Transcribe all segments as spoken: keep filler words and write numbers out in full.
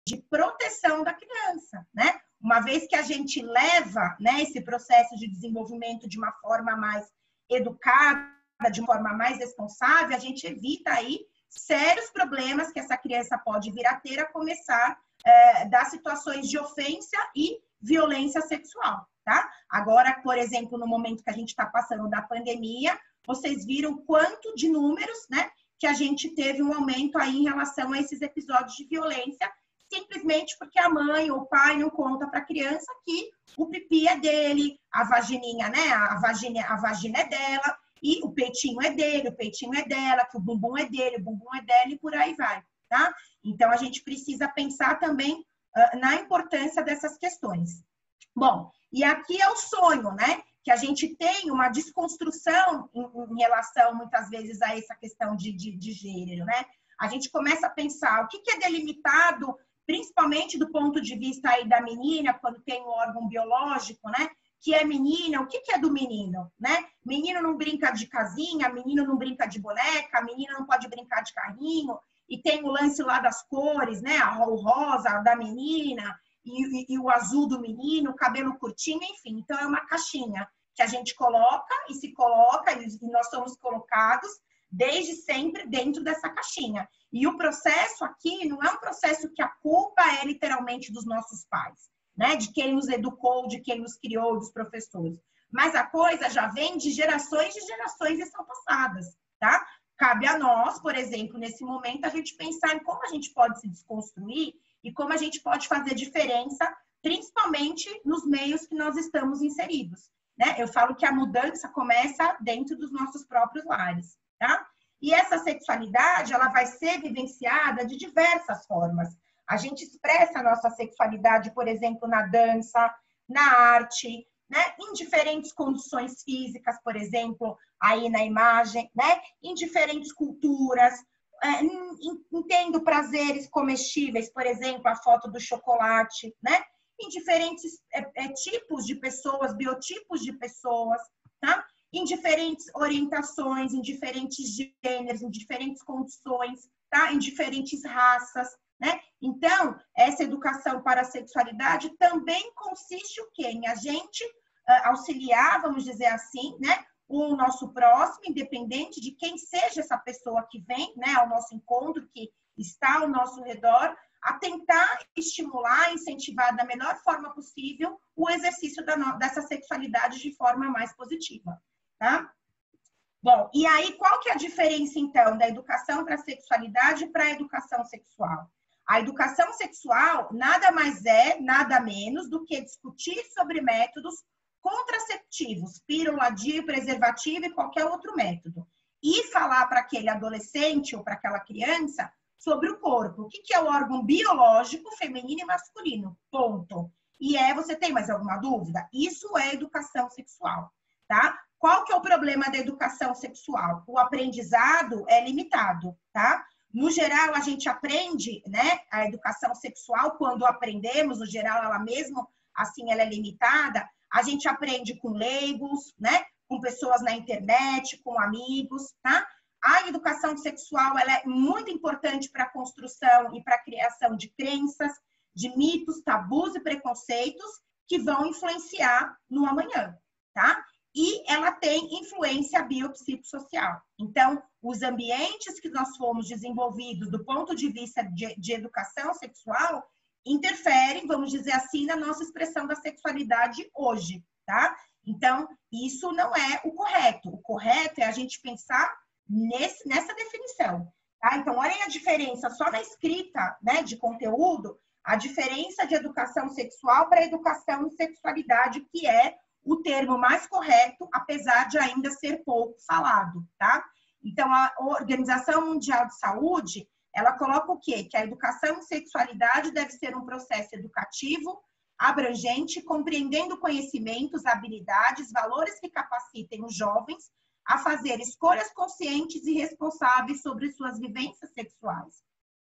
de proteção da criança, né? Uma vez que a gente leva, né, esse processo de desenvolvimento de uma forma mais educada, de uma forma mais responsável, a gente evita aí sérios problemas que essa criança pode vir a ter, a começar é, das situações de ofensa e violência sexual, tá? Agora, por exemplo, no momento que a gente está passando da pandemia, vocês viram quanto de números, né, que a gente teve um aumento aí em relação a esses episódios de violência, simplesmente porque a mãe ou o pai não conta para a criança que o pipi é dele, a vagininha, né, a vagina, a vagina é dela, e o peitinho é dele, o peitinho é dela, que o bumbum é dele, o bumbum é dela, e por aí vai, tá? Então, a gente precisa pensar também uh, na importância dessas questões. Bom, e aqui é o sonho, né? Que a gente tem uma desconstrução em, em relação, muitas vezes, a essa questão de, de, de gênero, né? A gente começa a pensar o que, que é delimitado, principalmente do ponto de vista aí da menina, quando tem um órgão biológico, né? Que é menina, o que, que é do menino, né? Menino não brinca de casinha, menino não brinca de boneca, menina não pode brincar de carrinho, e tem o lance lá das cores, né? O rosa da menina, e, e, e o azul do menino, o cabelo curtinho, enfim. Então, é uma caixinha que a gente coloca e se coloca, e nós somos colocados desde sempre dentro dessa caixinha. E o processo aqui não é um processo que a culpa é literalmente dos nossos pais, né? De quem nos educou, de quem nos criou, dos professores. Mas a coisa já vem de gerações e gerações e são passadas, tá? Cabe a nós, por exemplo, nesse momento, a gente pensar em como a gente pode se desconstruir e como a gente pode fazer diferença, principalmente nos meios que nós estamos inseridos, né? Eu falo que a mudança começa dentro dos nossos próprios lares, tá? E essa sexualidade, ela vai ser vivenciada de diversas formas. A gente expressa a nossa sexualidade, por exemplo, na dança, na arte, né? Em diferentes condições físicas, por exemplo, aí na imagem, né? Em diferentes culturas. É, entendo prazeres comestíveis, por exemplo, a foto do chocolate, né? Em diferentes é, é, tipos de pessoas, biotipos de pessoas, tá? Em diferentes orientações, em diferentes gêneros, em diferentes condições, tá? Em diferentes raças, né? Então, essa educação para a sexualidade também consiste o quê? Em a gente uh, auxiliar, vamos dizer assim, né? O nosso próximo, independente de quem seja essa pessoa que vem, né, ao nosso encontro, que está ao nosso redor, a tentar estimular, incentivar da melhor forma possível o exercício da no... dessa sexualidade de forma mais positiva, tá? Bom, e aí qual que é a diferença, então, da educação para a sexualidade para a educação sexual? A educação sexual nada mais é, nada menos do que discutir sobre métodos contraceptivos, pílula, D I U, preservativo e qualquer outro método. E falar para aquele adolescente ou para aquela criança sobre o corpo. O que é o órgão biológico feminino e masculino? Ponto. E é, você tem mais alguma dúvida? Isso é educação sexual, tá? Qual que é o problema da educação sexual? O aprendizado é limitado, tá? No geral, a gente aprende, né, a educação sexual, quando aprendemos, no geral, ela mesmo, assim, ela é limitada. A gente aprende com leigos, né? Com pessoas na internet, com amigos, tá? A educação sexual, ela é muito importante para a construção e para a criação de crenças, de mitos, tabus e preconceitos que vão influenciar no amanhã, tá? E ela tem influência biopsicossocial. Então, os ambientes que nós fomos desenvolvidos do ponto de vista de, de educação sexual interferem, vamos dizer assim, na nossa expressão da sexualidade hoje, tá? Então, isso não é o correto. O correto é a gente pensar nesse, nessa definição, tá? Então, olhem a diferença só na escrita, né, de conteúdo, a diferença de educação sexual para educação em sexualidade, que é o termo mais correto, apesar de ainda ser pouco falado, tá? Então, a Organização Mundial de Saúde, ela coloca o quê? Que a educação em sexualidade deve ser um processo educativo, abrangente, compreendendo conhecimentos, habilidades, valores que capacitem os jovens a fazer escolhas conscientes e responsáveis sobre suas vivências sexuais.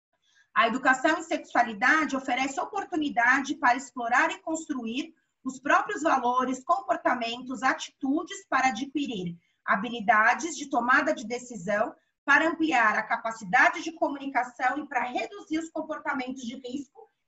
A educação em sexualidade oferece oportunidade para explorar e construir os próprios valores, comportamentos, atitudes para adquirir habilidades de tomada de decisão, para ampliar a capacidade de comunicação e para reduzir os comportamentos de risco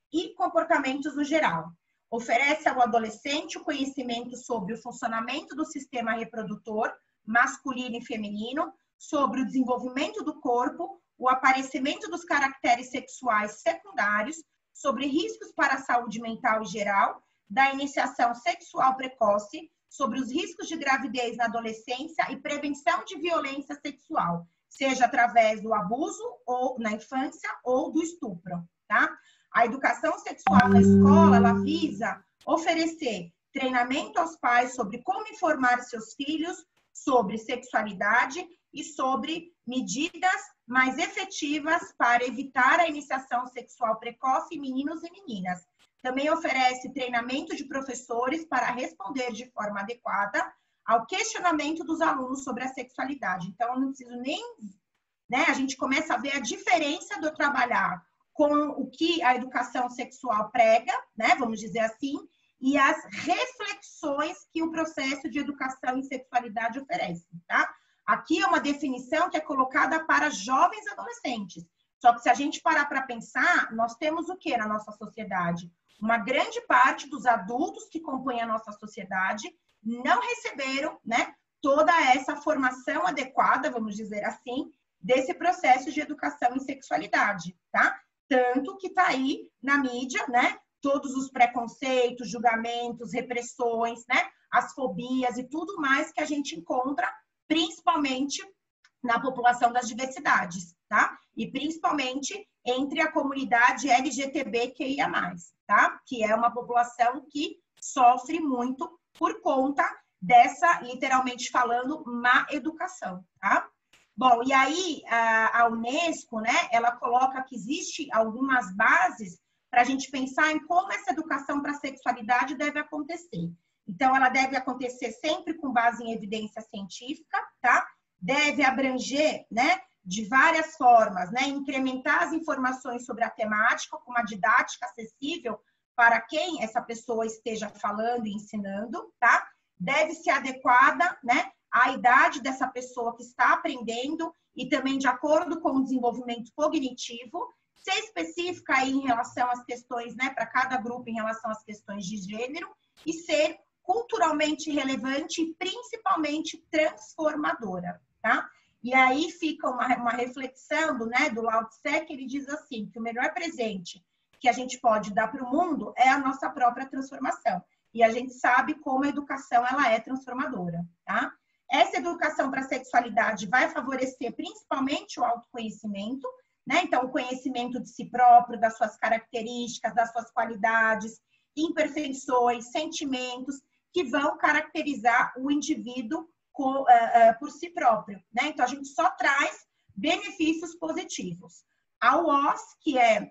comportamentos no geral. Oferece ao adolescente o conhecimento sobre o funcionamento do sistema reprodutor, masculino e feminino, sobre o desenvolvimento do corpo, o aparecimento dos caracteres sexuais secundários, sobre riscos para a saúde mental em geral, da iniciação sexual precoce, sobre os riscos de gravidez na adolescência e prevenção de violência sexual, seja através do abuso ou na infância ou do estupro, tá? A educação sexual na escola, ela visa oferecer treinamento aos pais sobre como informar seus filhos sobre sexualidade e sobre medidas mais efetivas para evitar a iniciação sexual precoce em meninos e meninas. Também oferece treinamento de professores para responder de forma adequada ao questionamento dos alunos sobre a sexualidade. Então, eu não preciso nem... Né, a gente começa a ver a diferença do trabalhar com o que a educação sexual prega, né, vamos dizer assim, e as reflexões que o processo de educação em sexualidade oferece, tá? Aqui é uma definição que é colocada para jovens adolescentes. Só que se a gente parar para pensar, nós temos o que na nossa sociedade? Uma grande parte dos adultos que compõem a nossa sociedade não receberam, né, toda essa formação adequada, vamos dizer assim, desse processo de educação em sexualidade, tá? Tanto que está aí na mídia, né, todos os preconceitos, julgamentos, repressões, né, as fobias e tudo mais que a gente encontra, principalmente na população das diversidades, tá? E principalmente entre a comunidade L G B T Q I A mais, tá? Que é uma população que sofre muito por conta dessa, literalmente falando, má educação, tá? Bom, e aí a Unesco, né, ela coloca que existe algumas bases para a gente pensar em como essa educação para a sexualidade deve acontecer. Então, ela deve acontecer sempre com base em evidência científica, tá? Deve abranger, né, de várias formas, né, incrementar as informações sobre a temática com uma didática acessível para quem essa pessoa esteja falando e ensinando, tá? Deve ser adequada, né, à idade dessa pessoa que está aprendendo e também de acordo com o desenvolvimento cognitivo, ser específica aí em relação às questões, né, para cada grupo em relação às questões de gênero e ser culturalmente relevante e principalmente transformadora, tá? E aí fica uma, uma reflexão do, né, do Lao Tse, que ele diz assim, que o melhor presente que a gente pode dar para o mundo é a nossa própria transformação. E a gente sabe como a educação ela é transformadora, tá? Essa educação para a sexualidade vai favorecer principalmente o autoconhecimento, né? Então, o conhecimento de si próprio, das suas características, das suas qualidades, imperfeições, sentimentos, que vão caracterizar o indivíduo com, uh, uh, por si próprio, né? Então, a gente só traz benefícios positivos. A W O S, que é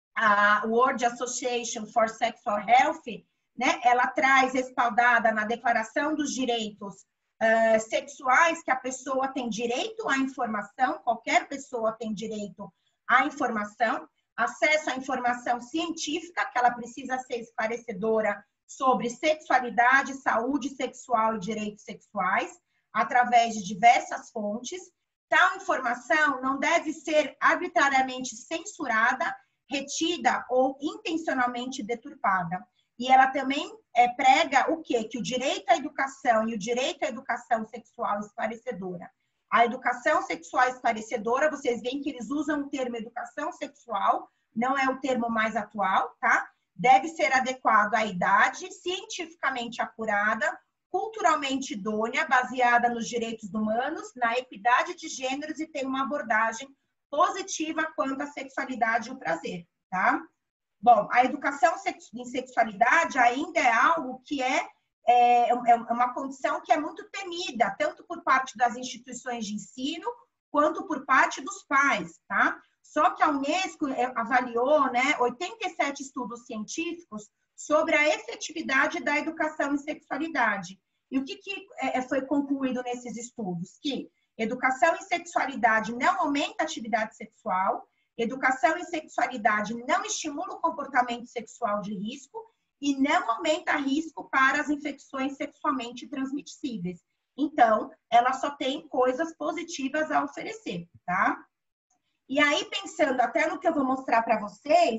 a World Association for Sexual Health, né? Ela traz respaldada na Declaração dos Direitos uh, Sexuais que a pessoa tem direito à informação, qualquer pessoa tem direito à informação, acesso à informação científica, que ela precisa ser esclarecedora sobre sexualidade, saúde sexual e direitos sexuais, através de diversas fontes. Tal informação não deve ser arbitrariamente censurada, retida ou intencionalmente deturpada. E ela também é, prega o quê? Que o direito à educação e o direito à educação sexual esclarecedora. A educação sexual esclarecedora, vocês veem que eles usam o termo educação sexual, não é o termo mais atual, tá? Deve ser adequado à idade, cientificamente apurada, culturalmente idônea, baseada nos direitos humanos, na equidade de gêneros e tem uma abordagem positiva quanto à sexualidade e o prazer, tá? Bom, a educação em sexualidade ainda é algo que é, é, é uma condição que é muito temida, tanto por parte das instituições de ensino, quanto por parte dos pais, tá? Só que a Unesco avaliou, né, oitenta e sete estudos científicos sobre a efetividade da educação em sexualidade. E o que, que foi concluído nesses estudos? Que educação em sexualidade não aumenta a atividade sexual, educação em sexualidade não estimula o comportamento sexual de risco e não aumenta risco para as infecções sexualmente transmissíveis. Então, ela só tem coisas positivas a oferecer, tá? E aí, pensando até no que eu vou mostrar para vocês,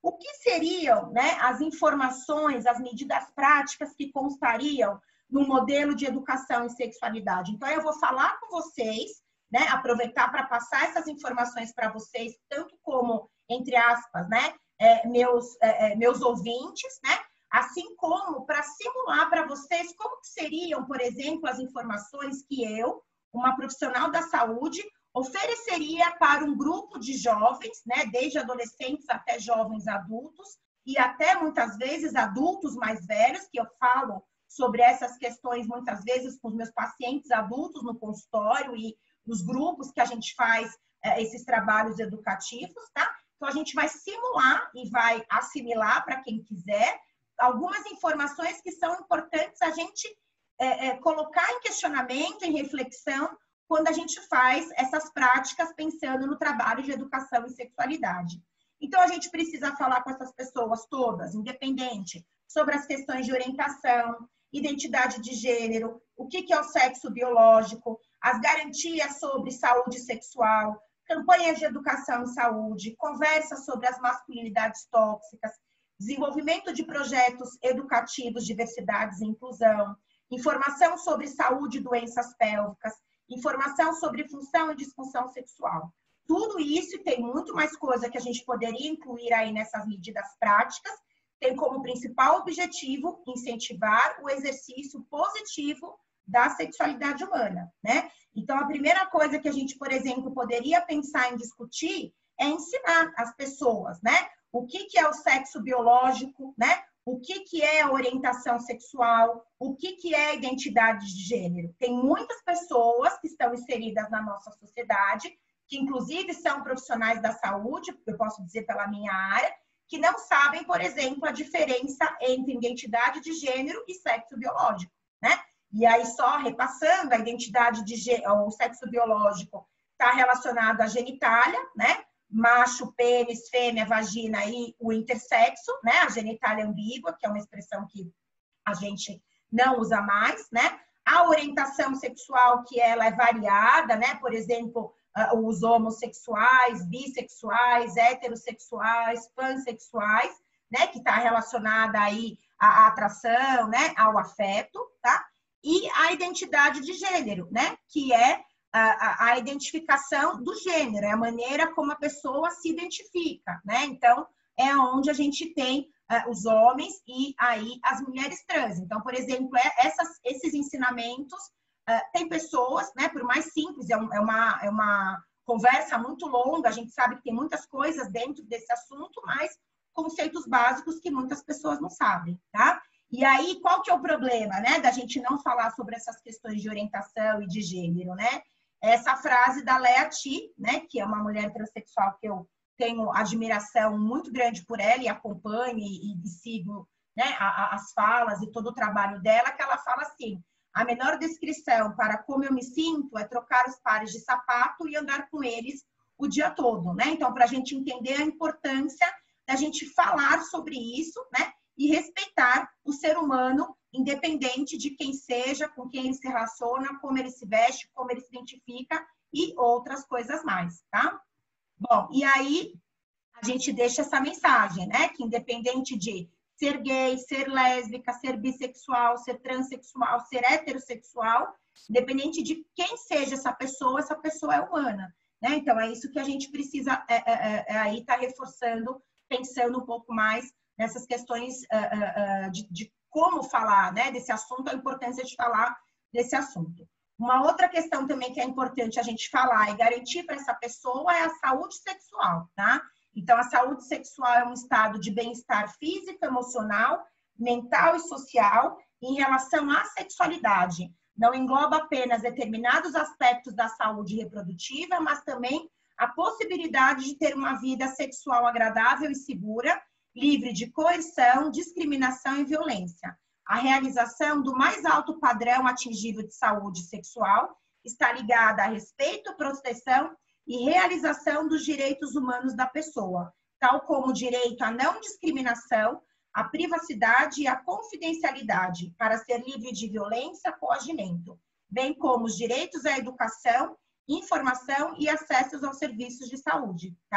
o que seriam, né, as informações, as medidas práticas que constariam no modelo de educação em sexualidade. Então, eu vou falar com vocês, né, aproveitar para passar essas informações para vocês, tanto como, entre aspas, né, é, meus, é, meus ouvintes, né, assim como para simular para vocês como que seriam, por exemplo, as informações que eu, uma profissional da saúde, ofereceria para um grupo de jovens, né, desde adolescentes até jovens adultos, e até muitas vezes adultos mais velhos, que eu falo sobre essas questões muitas vezes com os meus pacientes adultos no consultório e nos grupos que a gente faz é, esses trabalhos educativos, tá? Então, a gente vai simular e vai assimilar para quem quiser algumas informações que são importantes a gente é, é, colocar em questionamento, em reflexão, quando a gente faz essas práticas pensando no trabalho de educação em sexualidade. Então, a gente precisa falar com essas pessoas todas, independente, sobre as questões de orientação, identidade de gênero, o que é o sexo biológico, as garantias sobre saúde sexual, campanhas de educação em saúde, conversas sobre as masculinidades tóxicas, desenvolvimento de projetos educativos, diversidades e inclusão, informação sobre saúde e doenças pélvicas, informação sobre função e disfunção sexual. Tudo isso, e tem muito mais coisa que a gente poderia incluir aí nessas medidas práticas, tem como principal objetivo incentivar o exercício positivo da sexualidade humana, né? Então, a primeira coisa que a gente, por exemplo, poderia pensar em discutir é ensinar as pessoas, né? O que que é o sexo biológico, né? O que que é a orientação sexual, o que que é a identidade de gênero. Tem muitas pessoas que estão inseridas na nossa sociedade, que inclusive são profissionais da saúde, eu posso dizer pela minha área, que não sabem, por exemplo, a diferença entre identidade de gênero e sexo biológico, né? E aí, só repassando, a identidade de gênero, o sexo biológico está relacionado à genitália, né? Macho, pênis, fêmea, vagina e o intersexo, né? A genitália ambígua, que é uma expressão que a gente não usa mais, né? A orientação sexual, que ela é variada, né? Por exemplo, os homossexuais, bissexuais, heterossexuais, pansexuais, né? Que está relacionada aí à atração, né? Ao afeto, tá? E a identidade de gênero, né? Que é a, a identificação do gênero, é a maneira como a pessoa se identifica, né? Então, é onde a gente tem uh, os homens e aí as mulheres trans. Então, por exemplo, é, essas, esses ensinamentos, uh, tem pessoas, né? Por mais simples, é, um, é, uma, é uma conversa muito longa, a gente sabe que tem muitas coisas dentro desse assunto, mas conceitos básicos que muitas pessoas não sabem, tá? E aí, qual que é o problema, né, da gente não falar sobre essas questões de orientação e de gênero, né? Essa frase da Lea Ti, né, que é uma mulher transexual que eu tenho admiração muito grande por ela e acompanho e, e sigo, né, a, a, as falas e todo o trabalho dela, que ela fala assim: a menor descrição para como eu me sinto é trocar os pares de sapato e andar com eles o dia todo, né? Então, para a gente entender a importância da gente falar sobre isso, né? E respeitar o ser humano, independente de quem seja, com quem ele se relaciona, como ele se veste, como ele se identifica e outras coisas mais, tá? Bom, e aí a gente deixa essa mensagem, né? Que independente de ser gay, ser lésbica, ser bissexual, ser transexual, ser heterossexual, independente de quem seja essa pessoa, essa pessoa é humana, né? Então, é isso que a gente precisa é, é, é, aí tá reforçando, pensando um pouco mais nessas questões uh, uh, de, de como falar, né, desse assunto, a importância de falar desse assunto. Uma outra questão também que é importante a gente falar e garantir para essa pessoa é a saúde sexual, tá? Então, a saúde sexual é um estado de bem-estar físico, emocional, mental e social em relação à sexualidade. Não engloba apenas determinados aspectos da saúde reprodutiva, mas também a possibilidade de ter uma vida sexual agradável e segura, livre de coerção, discriminação e violência. A realização do mais alto padrão atingível de saúde sexual está ligada a respeito, proteção e realização dos direitos humanos da pessoa, tal como o direito à não discriminação, a privacidade e a confidencialidade, para ser livre de violência, coagimento, bem como os direitos à educação, informação e acessos aos serviços de saúde, tá?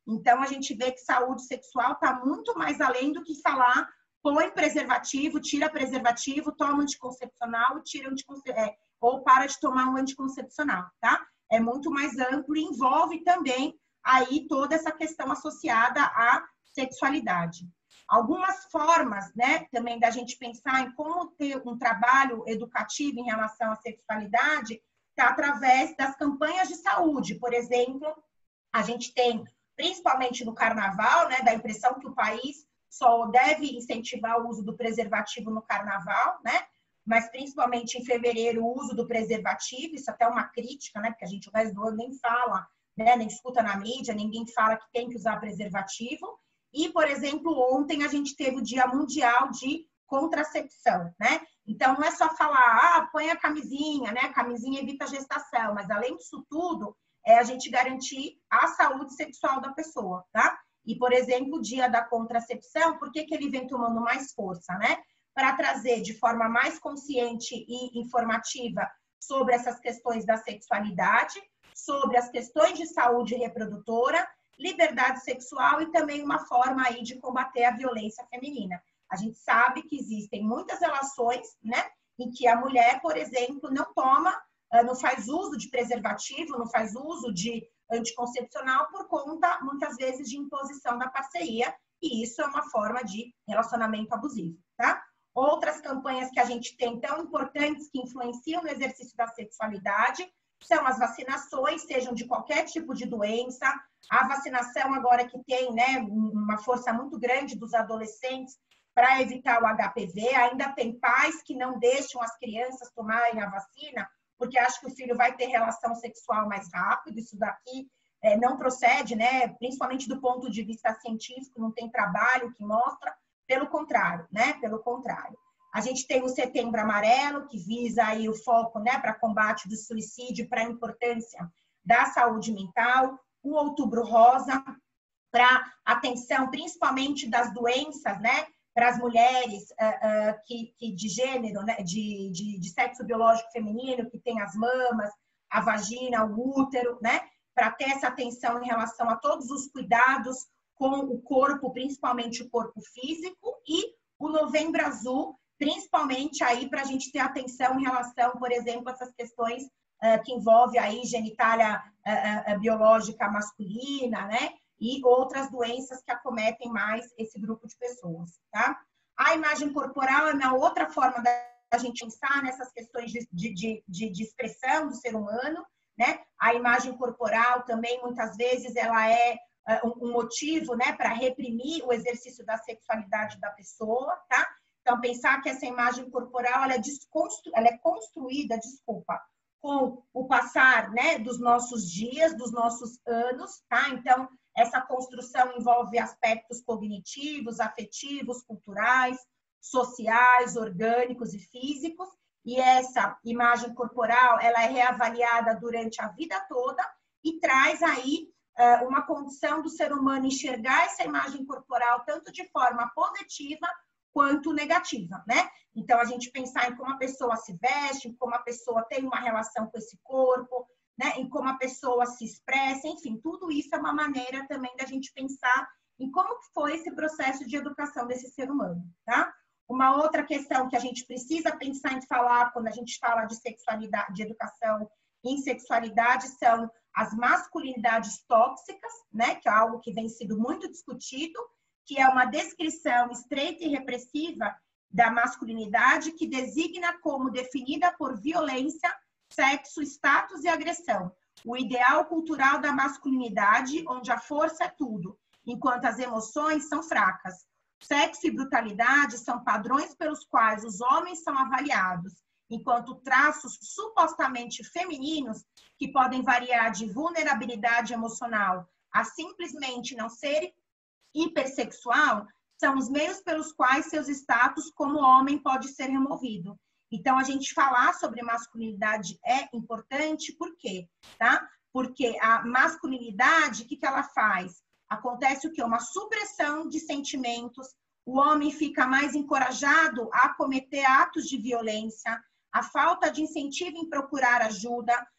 Então, a gente vê que saúde sexual está muito mais além do que falar põe preservativo, tira preservativo, toma anticoncepcional, tira anticoncepcional, é, ou para de tomar um anticoncepcional, tá? É muito mais amplo e envolve também aí toda essa questão associada à sexualidade. Algumas formas, né, também da gente pensar em como ter um trabalho educativo em relação à sexualidade está através das campanhas de saúde. Por exemplo, a gente tem, principalmente no carnaval, né, da impressão que o país só deve incentivar o uso do preservativo no carnaval, né? Mas principalmente em fevereiro o uso do preservativo, isso até é uma crítica, né? Porque a gente o resto do ano nem fala, né? Nem escuta na mídia, ninguém fala que tem que usar preservativo. E, por exemplo, ontem a gente teve o Dia Mundial de Contracepção, né? Então não é só falar, ah, põe a camisinha, né? A camisinha evita a gestação, mas além disso tudo, é a gente garantir a saúde sexual da pessoa, tá? E, por exemplo, o Dia da Contracepção, por que que ele vem tomando mais força, né? Para trazer de forma mais consciente e informativa sobre essas questões da sexualidade, sobre as questões de saúde reprodutora, liberdade sexual e também uma forma aí de combater a violência feminina. A gente sabe que existem muitas relações, né? Em que a mulher, por exemplo, não toma, não faz uso de preservativo, não faz uso de anticoncepcional por conta, muitas vezes, de imposição da parceria, e isso é uma forma de relacionamento abusivo, tá? Outras campanhas que a gente tem tão importantes que influenciam no exercício da sexualidade são as vacinações, sejam de qualquer tipo de doença, a vacinação agora que tem, né, uma força muito grande dos adolescentes para evitar o H P V, ainda tem pais que não deixam as crianças tomarem a vacina, porque acho que o filho vai ter relação sexual mais rápido, isso daqui é, não procede, né? Principalmente do ponto de vista científico, não tem trabalho que mostra, pelo contrário, né? Pelo contrário. A gente tem o Setembro Amarelo, que visa aí o foco, né, para combate do suicídio, para a importância da saúde mental, o Outubro Rosa, para atenção principalmente das doenças, né? Para as mulheres uh, uh, que, que de gênero, né, de, de, de sexo biológico feminino, que tem as mamas, a vagina, o útero, né, para ter essa atenção em relação a todos os cuidados com o corpo, principalmente o corpo físico, e o Novembro Azul, principalmente aí para a gente ter atenção em relação, por exemplo, a essas questões uh, que envolvem aí genitália uh, uh, biológica masculina, né? E outras doenças que acometem mais esse grupo de pessoas, tá? A imagem corporal é uma outra forma da gente pensar nessas questões de, de, de, de expressão do ser humano, né? A imagem corporal também, muitas vezes, ela é uh, um, um motivo, né, para reprimir o exercício da sexualidade da pessoa, tá? Então, pensar que essa imagem corporal, ela é, desconstru... ela é construída, desculpa, com o passar, né, dos nossos dias, dos nossos anos, tá? Então, essa construção envolve aspectos cognitivos, afetivos, culturais, sociais, orgânicos e físicos. E essa imagem corporal, ela é reavaliada durante a vida toda e traz aí uh, uma condição do ser humano enxergar essa imagem corporal tanto de forma positiva quanto negativa, né? Então, a gente pensar em como a pessoa se veste, em como a pessoa tem uma relação com esse corpo, né, em como a pessoa se expressa, enfim, tudo isso é uma maneira também da gente pensar em como foi esse processo de educação desse ser humano, tá? Uma outra questão que a gente precisa pensar em falar quando a gente fala de sexualidade, de educação em sexualidade, são as masculinidades tóxicas, né, que é algo que vem sido muito discutido, que é uma descrição estreita e repressiva da masculinidade que designa como definida por violência, sexo, status e agressão. O ideal cultural da masculinidade, onde a força é tudo, enquanto as emoções são fracas. Sexo e brutalidade são padrões pelos quais os homens são avaliados, enquanto traços supostamente femininos, que podem variar de vulnerabilidade emocional a simplesmente não ser hipersexual, são os meios pelos quais seus status como homem pode ser removido. Então, a gente falar sobre masculinidade é importante, por quê? Tá? Porque a masculinidade, o que, que ela faz? Acontece o quê? Uma supressão de sentimentos, o homem fica mais encorajado a cometer atos de violência, a falta de incentivo em procurar ajuda,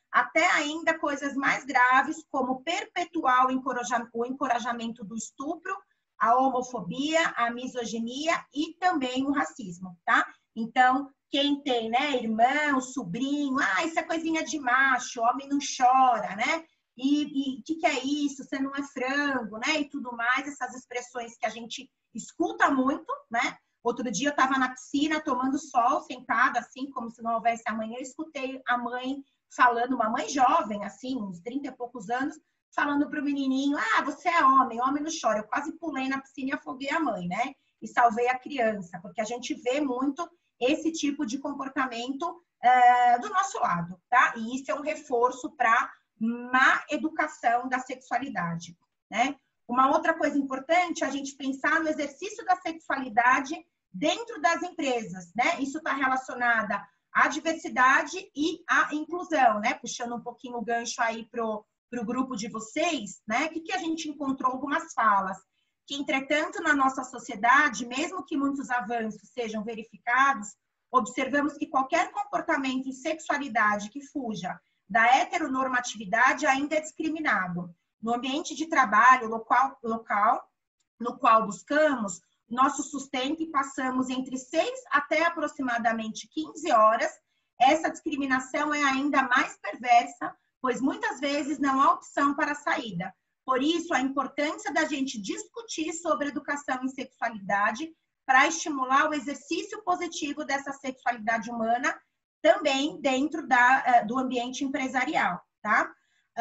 até ainda coisas mais graves, como perpetuar o encorajamento do estupro, a homofobia, a misoginia e também o racismo, tá? Então, quem tem, né, irmão, sobrinho, ah, isso é coisinha de macho, homem não chora, né? E o que, que é isso? Você não é frango, né? E tudo mais, essas expressões que a gente escuta muito, né? Outro dia eu estava na piscina tomando sol, sentada assim, como se não houvesse amanhã, eu escutei a mãe falando, uma mãe jovem, assim, uns trinta e poucos anos, falando para o menininho, ah, você é homem, homem não chora. Eu quase pulei na piscina e afoguei a mãe, né? E salvei a criança, porque a gente vê muito esse tipo de comportamento é, do nosso lado, tá? E isso é um reforço para má educação da sexualidade, né? Uma outra coisa importante é a gente pensar no exercício da sexualidade dentro das empresas, né? Isso está relacionada à diversidade e à inclusão, né? Puxando um pouquinho o gancho aí pro para o grupo de vocês, né? O que, que a gente encontrou algumas falas? Que, entretanto, na nossa sociedade, mesmo que muitos avanços sejam verificados, observamos que qualquer comportamento em sexualidade que fuja da heteronormatividade ainda é discriminado. No ambiente de trabalho local, local no qual buscamos nosso sustento e passamos entre seis até aproximadamente quinze horas, essa discriminação é ainda mais perversa, pois muitas vezes não há opção para a saída. Por isso, a importância da gente discutir sobre educação em sexualidade para estimular o exercício positivo dessa sexualidade humana também dentro da, do ambiente empresarial, tá?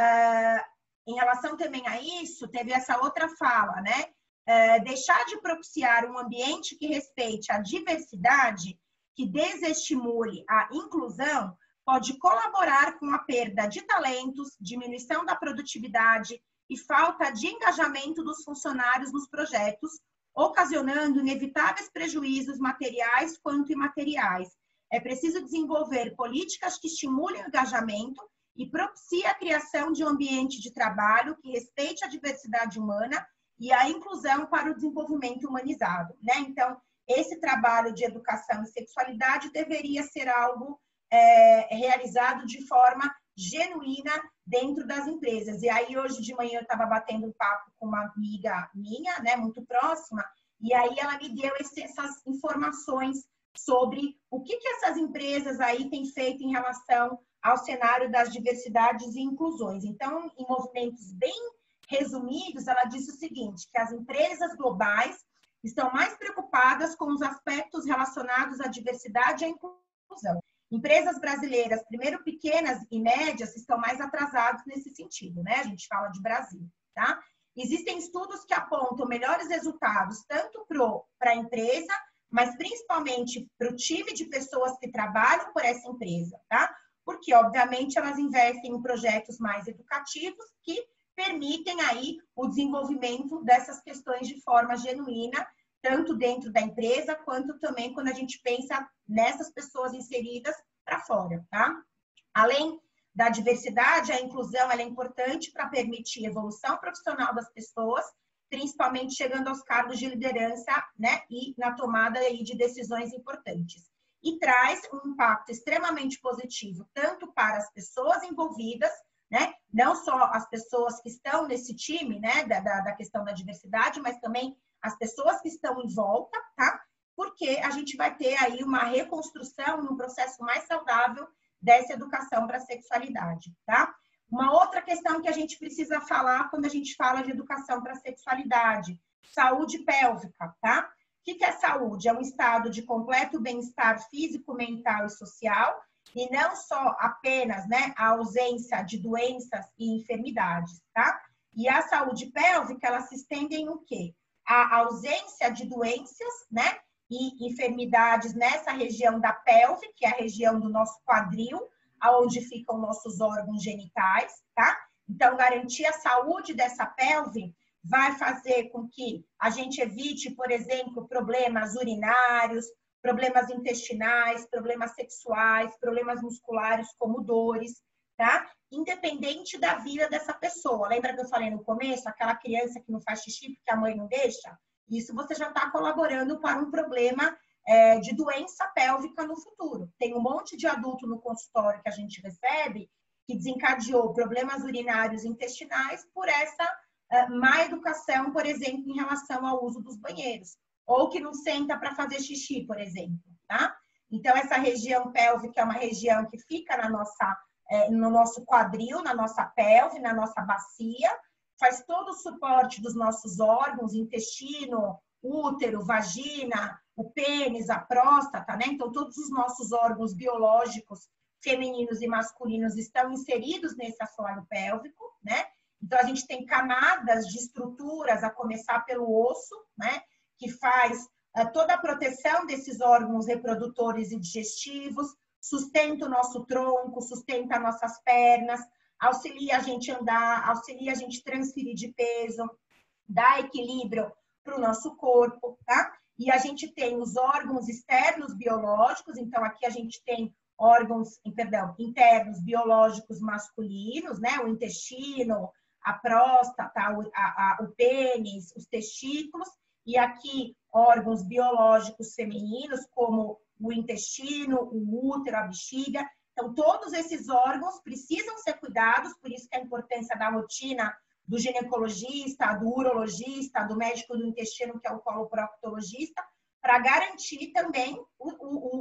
Uh, em relação também a isso, teve essa outra fala, né? Uh, deixar de propiciar um ambiente que respeite a diversidade, que desestimule a inclusão, pode colaborar com a perda de talentos, diminuição da produtividade e falta de engajamento dos funcionários nos projetos, ocasionando inevitáveis prejuízos materiais quanto imateriais. É preciso desenvolver políticas que estimulem o engajamento e propiciem a criação de um ambiente de trabalho que respeite a diversidade humana e a inclusão para o desenvolvimento humanizado, né? Então, esse trabalho de educação e sexualidade deveria ser algo É, realizado de forma genuína dentro das empresas. E aí, hoje de manhã, eu estava batendo um papo com uma amiga minha, né, muito próxima, e aí ela me deu esse, essas informações sobre o que, que essas empresas aí têm feito em relação ao cenário das diversidades e inclusões. Então, em movimentos bem resumidos, ela disse o seguinte, que as empresas globais estão mais preocupadas com os aspectos relacionados à diversidade e à inclusão. Empresas brasileiras, primeiro pequenas e médias, estão mais atrasadas nesse sentido, né? A gente fala de Brasil, tá? Existem estudos que apontam melhores resultados tanto para a empresa, mas principalmente para o time de pessoas que trabalham por essa empresa, tá? Porque, obviamente, elas investem em projetos mais educativos que permitem aí o desenvolvimento dessas questões de forma genuína, tanto dentro da empresa, quanto também quando a gente pensa nessas pessoas inseridas para fora, tá? Além da diversidade, a inclusão ela é importante para permitir a evolução profissional das pessoas, principalmente chegando aos cargos de liderança, né? E na tomada aí de decisões importantes. E traz um impacto extremamente positivo, tanto para as pessoas envolvidas, né? Não só as pessoas que estão nesse time, né? Da, da, da questão da diversidade, mas também as pessoas que estão em volta, tá? Porque a gente vai ter aí uma reconstrução e um processo mais saudável dessa educação para a sexualidade, tá? Uma outra questão que a gente precisa falar quando a gente fala de educação para a sexualidade, saúde pélvica, tá? O que é saúde? É um estado de completo bem-estar físico, mental e social, e não só apenas, né, a ausência de doenças e enfermidades, tá? E a saúde pélvica, ela se estende em o quê? A ausência de doenças, né, e enfermidades nessa região da pelve, que é a região do nosso quadril, aonde ficam nossos órgãos genitais, tá? Então, garantir a saúde dessa pelve vai fazer com que a gente evite, por exemplo, problemas urinários, problemas intestinais, problemas sexuais, problemas musculares como dores, tá? Independente da vida dessa pessoa. Lembra que eu falei no começo? Aquela criança que não faz xixi porque a mãe não deixa? Isso você já está colaborando para um problema é, de doença pélvica no futuro. Tem um monte de adulto no consultório que a gente recebe que desencadeou problemas urinários e intestinais por essa uh, má educação, por exemplo, em relação ao uso dos banheiros, ou que não senta para fazer xixi, por exemplo, tá? Então, essa região pélvica é uma região que fica na nossa, eh, no nosso quadril, na nossa pelve, na nossa bacia, faz todo o suporte dos nossos órgãos, intestino, útero, vagina, o pênis, a próstata, né? Então, todos os nossos órgãos biológicos, femininos e masculinos, estão inseridos nesse assoalho pélvico, né? Então, a gente tem camadas de estruturas, a começar pelo osso, né? Que faz uh, toda a proteção desses órgãos reprodutores e digestivos, sustenta o nosso tronco, sustenta nossas pernas, auxilia a gente a andar, auxilia a gente transferir de peso, dá equilíbrio para o nosso corpo, tá? E a gente tem os órgãos externos biológicos, então aqui a gente tem órgãos, perdão, internos biológicos masculinos, né? O intestino, a próstata, o, a, a, o pênis, os testículos, e aqui órgãos biológicos femininos, como o intestino, o útero, a bexiga. Então, todos esses órgãos precisam ser cuidados, por isso que a importância da rotina do ginecologista, do urologista, do médico do intestino, que é o coloproctologista, para garantir também o, o,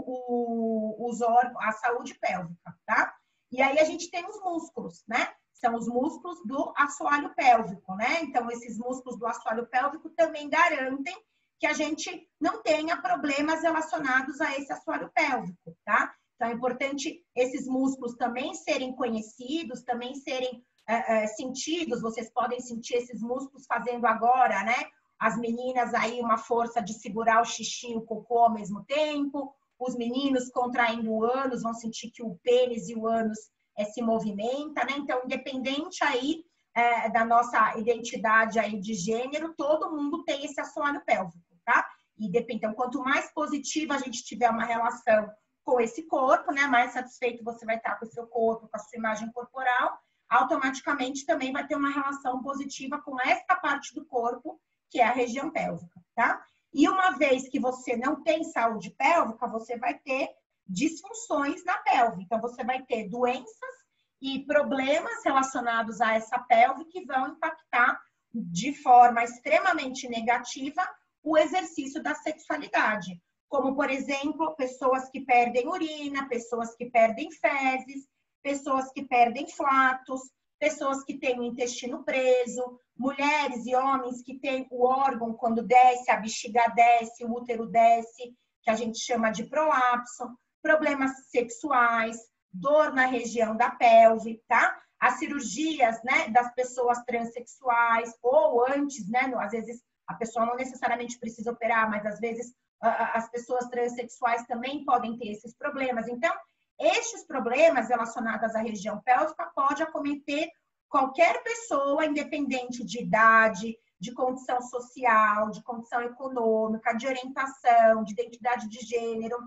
o, os órgãos, a saúde pélvica, tá? E aí a gente tem os músculos, né? São os músculos do assoalho pélvico, né? Então, esses músculos do assoalho pélvico também garantem que a gente não tenha problemas relacionados a esse assoalho pélvico, tá? Então, é importante esses músculos também serem conhecidos, também serem é, é, sentidos. Vocês podem sentir esses músculos fazendo agora, né? As meninas aí, uma força de segurar o xixi e o cocô ao mesmo tempo. Os meninos contraindo o ânus, vão sentir que o pênis e o ânus é, se movimenta, né? Então, independente aí é, da nossa identidade aí de gênero, todo mundo tem esse assoalho pélvico, tá? E depende, então, quanto mais positiva a gente tiver uma relação com esse corpo, né? Mais satisfeito você vai estar com o seu corpo, com a sua imagem corporal, automaticamente também vai ter uma relação positiva com esta parte do corpo, que é a região pélvica, tá? E uma vez que você não tem saúde pélvica, você vai ter disfunções na pelve. Então, você vai ter doenças e problemas relacionados a essa pelve que vão impactar de forma extremamente negativa o exercício da sexualidade. Como, por exemplo, pessoas que perdem urina, pessoas que perdem fezes, pessoas que perdem flatos, pessoas que têm o intestino preso, mulheres e homens que têm o órgão quando desce, a bexiga desce, o útero desce, que a gente chama de prolapso, problemas sexuais, dor na região da pelve, tá? As cirurgias, né, das pessoas transexuais, ou antes, né, às vezes a pessoa não necessariamente precisa operar, mas às vezes as pessoas transexuais também podem ter esses problemas. Então, estes problemas relacionados à região pélvica pode acometer qualquer pessoa, independente de idade, de condição social, de condição econômica, de orientação, de identidade de gênero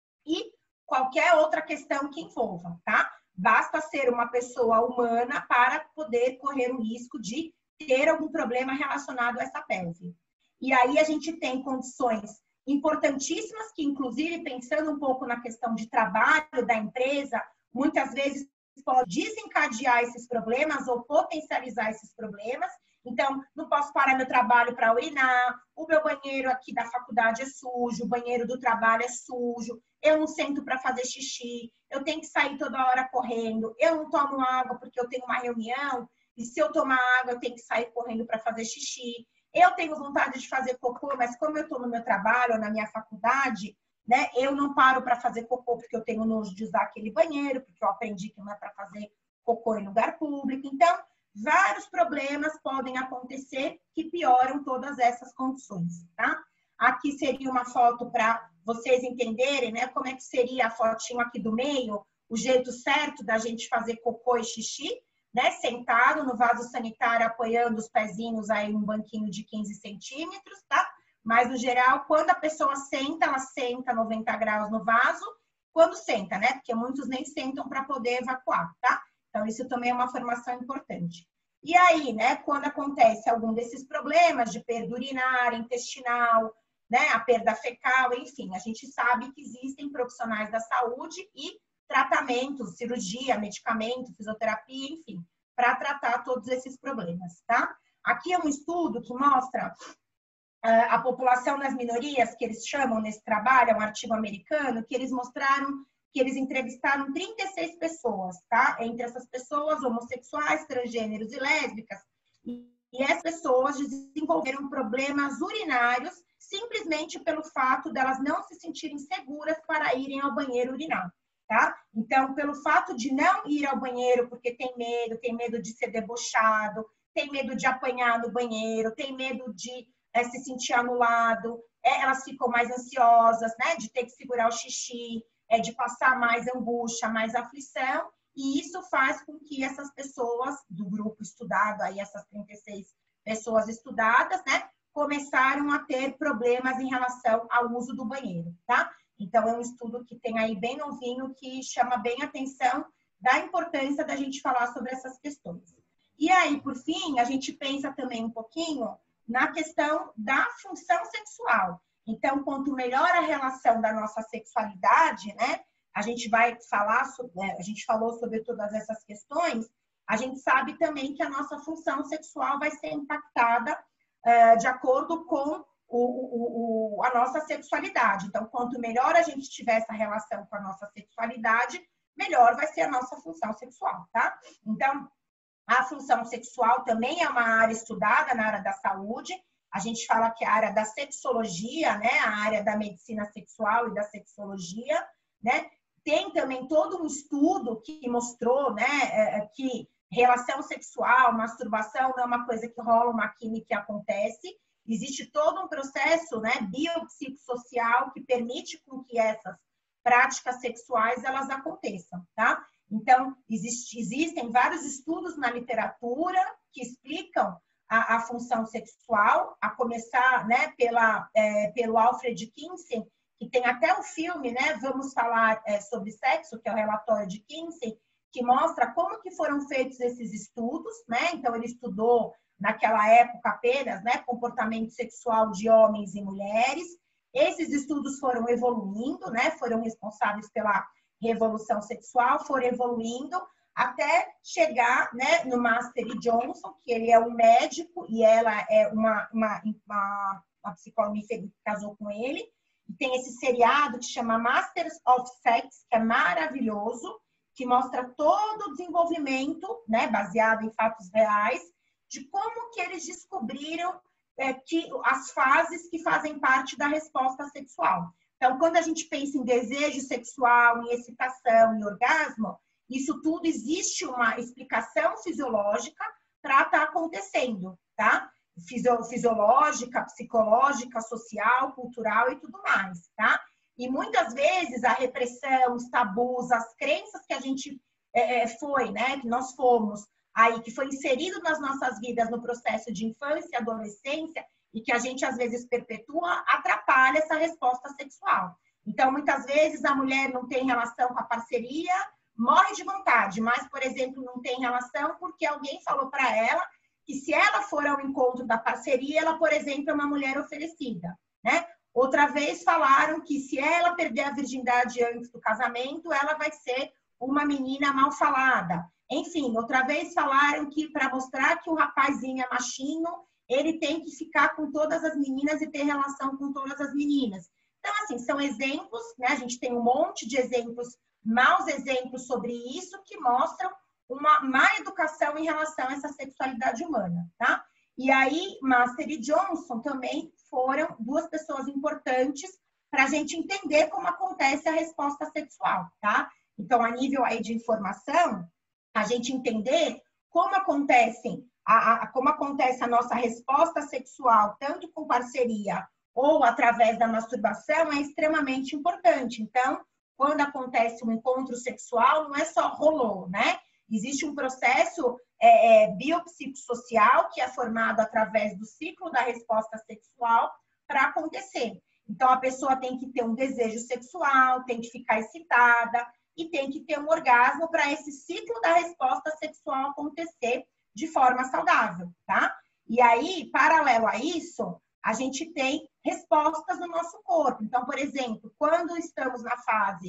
e qualquer outra questão que envolva, tá? Basta ser uma pessoa humana para poder correr o risco de ter algum problema relacionado a essa pelve. E aí a gente tem condições importantíssimas que, inclusive, pensando um pouco na questão de trabalho da empresa, muitas vezes pode desencadear esses problemas ou potencializar esses problemas. Então, não posso parar meu trabalho para urinar, o meu banheiro aqui da faculdade é sujo, o banheiro do trabalho é sujo, eu não sento para fazer xixi, eu tenho que sair toda hora correndo, eu não tomo água porque eu tenho uma reunião, e se eu tomar água, eu tenho que sair correndo para fazer xixi. Eu tenho vontade de fazer cocô, mas como eu estou no meu trabalho ou na minha faculdade, né, eu não paro para fazer cocô porque eu tenho nojo de usar aquele banheiro, porque eu aprendi que não é para fazer cocô em lugar público. Então, vários problemas podem acontecer que pioram todas essas condições, tá? Aqui seria uma foto para vocês entenderem, né, como é que seria a fotinho aqui do meio, o jeito certo da gente fazer cocô e xixi, né, sentado no vaso sanitário, apoiando os pezinhos aí em um banquinho de quinze centímetros, tá? Mas, no geral, quando a pessoa senta, ela senta noventa graus no vaso, quando senta, né? Porque muitos nem sentam para poder evacuar, tá? Então, isso também é uma formação importante. E aí, né, quando acontece algum desses problemas de perda urinária, intestinal, né, a perda fecal, enfim, a gente sabe que existem profissionais da saúde e tratamentos, cirurgia, medicamento, fisioterapia, enfim, para tratar todos esses problemas, tá? Aqui é um estudo que mostra uh, a população das minorias, que eles chamam nesse trabalho, é um artigo americano, que eles mostraram que eles entrevistaram trinta e seis pessoas, tá? Entre essas pessoas, homossexuais, transgêneros e lésbicas, e, e essas pessoas desenvolveram problemas urinários simplesmente pelo fato delas não se sentirem seguras para irem ao banheiro urinar, tá? Então, pelo fato de não ir ao banheiro porque tem medo, tem medo de ser debochado, tem medo de apanhar no banheiro, tem medo de é, se sentir anulado, é, elas ficam mais ansiosas, né? De ter que segurar o xixi, é, de passar mais angústia, mais aflição, e isso faz com que essas pessoas do grupo estudado, aí essas trinta e seis pessoas estudadas, né? Começaram a ter problemas em relação ao uso do banheiro, tá? Então, é um estudo que tem aí bem novinho, que chama bem a atenção da importância da gente falar sobre essas questões. E aí, por fim, a gente pensa também um pouquinho na questão da função sexual. Então, quanto melhor a relação da nossa sexualidade, né? A gente vai falar, sobre, né, a gente falou sobre todas essas questões, a gente sabe também que a nossa função sexual vai ser impactada uh, de acordo com o, o, o, a nossa sexualidade. Então, quanto melhor a gente tiver essa relação com a nossa sexualidade, melhor vai ser a nossa função sexual, tá? Então, a função sexual também é uma área estudada na área da saúde. A gente fala que é a área da sexologia, né? A área da medicina sexual e da sexologia, né? Tem também todo um estudo que mostrou, né, que relação sexual, masturbação não é uma coisa que rola, uma química que acontece. Existe todo um processo, né, biopsicossocial que permite com que essas práticas sexuais elas aconteçam, tá? Então, existe, existem vários estudos na literatura que explicam a, a função sexual, a começar, né, pela, é, pelo Alfred Kinsey, que tem até o filme, né, Vamos Falar é, sobre Sexo, que é o relatório de Kinsey, que mostra como que foram feitos esses estudos, né? Então, ele estudou, naquela época apenas, né, comportamento sexual de homens e mulheres. Esses estudos foram evoluindo, né, foram responsáveis pela revolução sexual, foram evoluindo até chegar, né, no Master E. Johnson, que ele é um médico e ela é uma, uma, uma, uma psicóloga que casou com ele. E tem esse seriado que chama Masters of Sex, que é maravilhoso, que mostra todo o desenvolvimento, né, baseado em fatos reais, de como que eles descobriram é, que as fases que fazem parte da resposta sexual. Então, quando a gente pensa em desejo sexual, em excitação, em orgasmo, isso tudo existe uma explicação fisiológica para estar acontecendo, tá? Fisiológica, psicológica, social, cultural e tudo mais, tá? E muitas vezes a repressão, os tabus, as crenças que a gente é, foi, né, que nós fomos aí, que foi inserido nas nossas vidas no processo de infância e adolescência e que a gente às vezes perpetua, atrapalha essa resposta sexual. Então, muitas vezes a mulher não tem relação com a parceria, morre de vontade, mas, por exemplo, não tem relação porque alguém falou para ela que se ela for ao encontro da parceria, ela, por exemplo, é uma mulher oferecida, né? Outra vez falaram que se ela perder a virgindade antes do casamento, ela vai ser uma menina mal falada. Enfim, outra vez falaram que para mostrar que o rapazinho é machinho, ele tem que ficar com todas as meninas e ter relação com todas as meninas. Então, assim, são exemplos, né? A gente tem um monte de exemplos, maus exemplos sobre isso, que mostram uma má educação em relação a essa sexualidade humana, tá? E aí, Master e Johnson também foram duas pessoas importantes para a gente entender como acontece a resposta sexual, tá? Então, a nível aí de informação, a gente entender como acontecem, a, a, como acontece a nossa resposta sexual, tanto com parceria ou através da masturbação, é extremamente importante. Então, quando acontece um encontro sexual, não é só rolou, né? Existe um processo é, é, biopsicossocial que é formado através do ciclo da resposta sexual para acontecer. Então, a pessoa tem que ter um desejo sexual, tem que ficar excitada e tem que ter um orgasmo para esse ciclo da resposta sexual acontecer de forma saudável, tá? E aí, paralelo a isso, a gente tem respostas no nosso corpo. Então, por exemplo, quando estamos na fase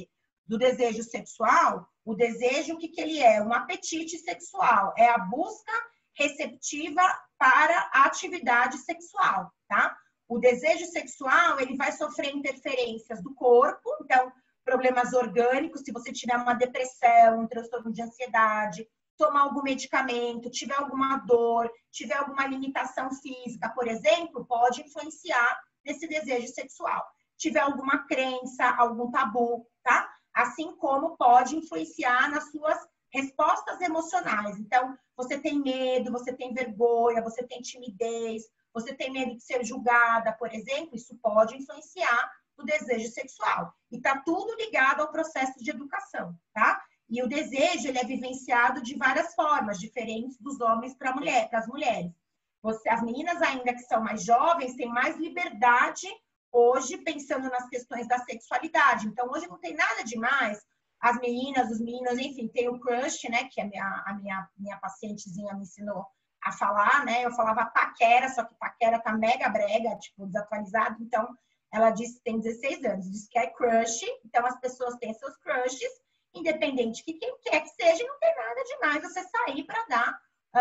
do desejo sexual, o desejo, o que, que ele é? Um apetite sexual, é a busca receptiva para a atividade sexual, tá? O desejo sexual, ele vai sofrer interferências do corpo, então, problemas orgânicos, se você tiver uma depressão, um transtorno de ansiedade, tomar algum medicamento, tiver alguma dor, tiver alguma limitação física, por exemplo, pode influenciar nesse desejo sexual. Tiver alguma crença, algum tabu, tá? Assim como pode influenciar nas suas respostas emocionais. Então, você tem medo, você tem vergonha, você tem timidez, você tem medo de ser julgada, por exemplo, isso pode influenciar no desejo sexual. E tá tudo ligado ao processo de educação, tá? E o desejo, ele é vivenciado de várias formas, diferentes dos homens para mulher, as mulheres. Você, as meninas ainda que são mais jovens têm mais liberdade hoje pensando nas questões da sexualidade. Então, hoje não tem nada demais. As meninas, os meninos, enfim, tem o crush, né? Que a minha, a minha, minha pacientezinha me ensinou a falar, né? Eu falava paquera, só que paquera tá mega brega, tipo, desatualizado. Então, ela disse que tem dezesseis anos, disse que é crush. Então, as pessoas têm seus crushes, independente de quem quer que seja, não tem nada demais você sair para dar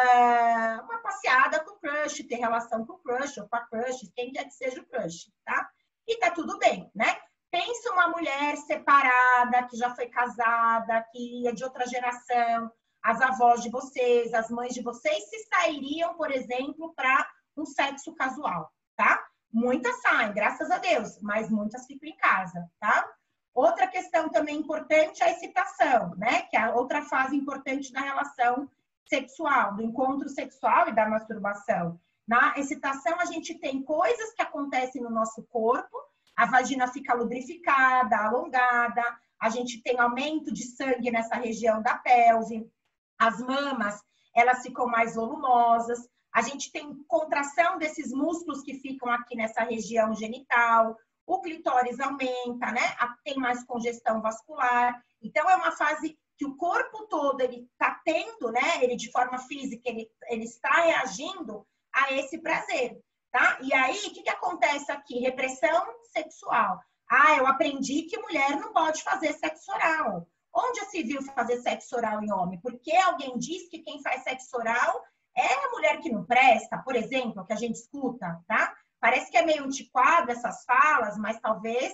uh, uma passeada com o crush, ter relação com o crush, ou com a crush, quem quer que seja o crush, tá? E tá tudo bem, né? Pensa uma mulher separada, que já foi casada, que é de outra geração, as avós de vocês, as mães de vocês, se sairiam, por exemplo, para um sexo casual, tá? Muitas saem, graças a Deus, mas muitas ficam em casa, tá? Outra questão também importante é a excitação, né? Que é a outra fase importante da relação sexual, do encontro sexual e da masturbação. Na excitação, a gente tem coisas que acontecem no nosso corpo, a vagina fica lubrificada, alongada, a gente tem aumento de sangue nessa região da pelve, as mamas, elas ficam mais volumosas, a gente tem contração desses músculos que ficam aqui nessa região genital, o clitóris aumenta, né? Tem mais congestão vascular. Então, é uma fase que o corpo todo ele está tendo, né? Ele, de forma física, ele, ele está reagindo a esse prazer, tá? E aí, o que, que acontece aqui? Repressão sexual. Ah, eu aprendi que mulher não pode fazer sexo oral. Onde já se viu fazer sexo oral em homem? Porque alguém diz que quem faz sexo oral é a mulher que não presta, por exemplo, que a gente escuta, tá? Parece que é meio antiquado essas falas, mas talvez